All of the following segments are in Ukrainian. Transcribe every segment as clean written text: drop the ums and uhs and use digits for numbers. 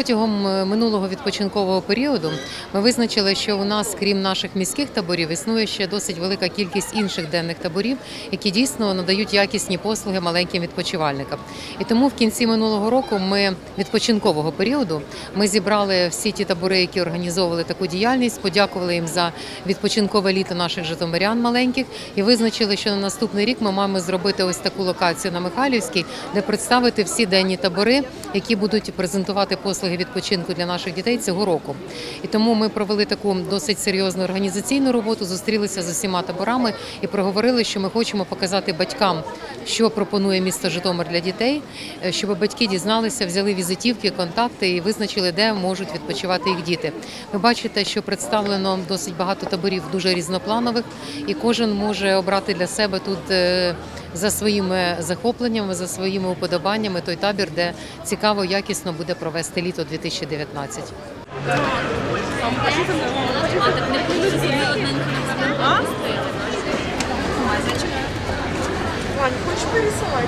Протягом минулого відпочинкового періоду ми визначили, що у нас, крім наших міських таборів, існує ще досить велика кількість інших денних таборів, які дійсно надають якісні послуги маленьким відпочивальникам. І тому в кінці минулого року відпочинкового періоду ми зібрали всі ті табори, які організовували таку діяльність, подякували їм за відпочинкове літо наших житомирян маленьких і визначили, що на наступний рік ми маємо зробити ось таку локацію на Михайлівській, де представити всі денні табори, які будуть презентувати послуги відпочинку для наших дітей цього року. І тому ми провели таку досить серйозну організаційну роботу, зустрілися з усіма таборами і проговорили, що ми хочемо показати батькам, що пропонує місто Житомир для дітей, щоб батьки дізналися, взяли візитівки, контакти і визначили, де можуть відпочивати їх діти. Ви бачите, що представлено досить багато таборів дуже різнопланових, і кожен може обрати для себе тут за своїми захопленнями, за своїми уподобаннями той табір, де цікаво, якісно буде провести літо 2019. Вань, хочешь порисовать?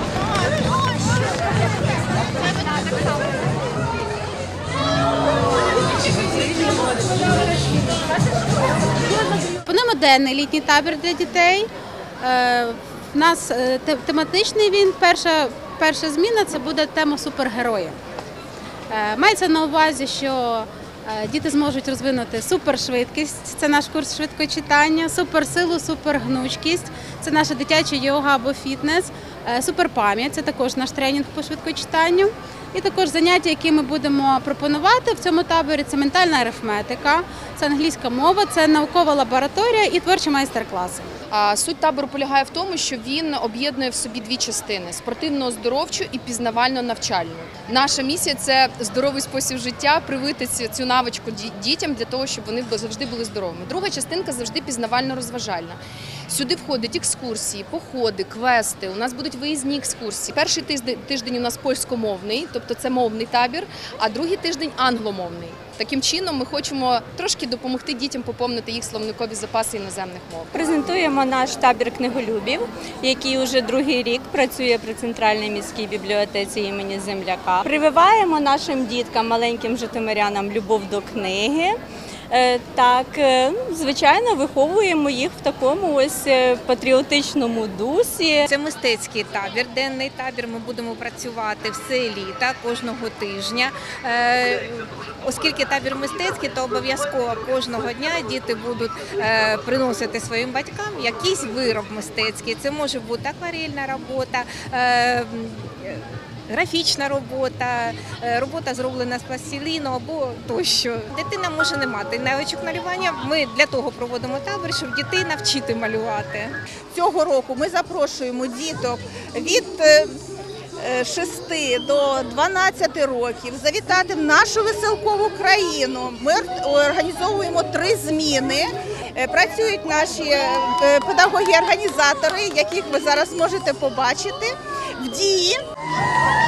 Пропонуємо денний літній табір для дітей. У нас тематичний він, перша зміна – це буде тема супергерої. Мається на увазі, що діти зможуть розвинути супершвидкість, це наш курс швидкочитання, суперсилу, супергнучкість, це наша дитяча йога або фітнес, суперпам'ять, це також наш тренінг по швидкочитанню. І також заняття, які ми будемо пропонувати в цьому таборі, це ментальна арифметика, це англійська мова, це наукова лабораторія і творчі майстер-класи. Суть табору полягає в тому, що він об'єднує в собі дві частини – спортивно-оздоровчу і пізнавально-навчальну. Наша місія – це здоровий спосіб життя, привити цю навичку дітям для того, щоб вони завжди були здоровими. Друга частинка – завжди пізнавально-розважальна. Сюди входять екскурсії, походи, квести, у нас будуть виїзні екскурсії. Перший тиждень у нас польськомовний, тобто це мовний табір, а другий тиждень англомовний. Таким чином ми хочемо трошки допомогти дітям поповнити їх словникові запаси іноземних мов. Презентуємо наш табір книголюбів, який уже другий рік працює при Центральній міській бібліотеці імені Земляка. Прививаємо нашим діткам, маленьким житомирянам любов до книги. Так, звичайно, виховуємо їх в такому ось патріотичному дусі. Це мистецький табір, денний табір. Ми будемо працювати все літо, кожного тижня. Оскільки табір мистецький, то обов'язково кожного дня діти будуть приносити своїм батькам якийсь вироб мистецький. Це може бути акварельна робота, графічна робота, робота зроблена з пластиліну або тощо. Дитина може не мати навичок малювання. Ми для того проводимо табір, щоб дітей навчити малювати. Цього року ми запрошуємо діток від 6 до 12 років завітати в нашу веселкову країну. Ми організовуємо 3 зміни. Працюють наші педагоги-організатори, яких ви зараз можете побачити в дії.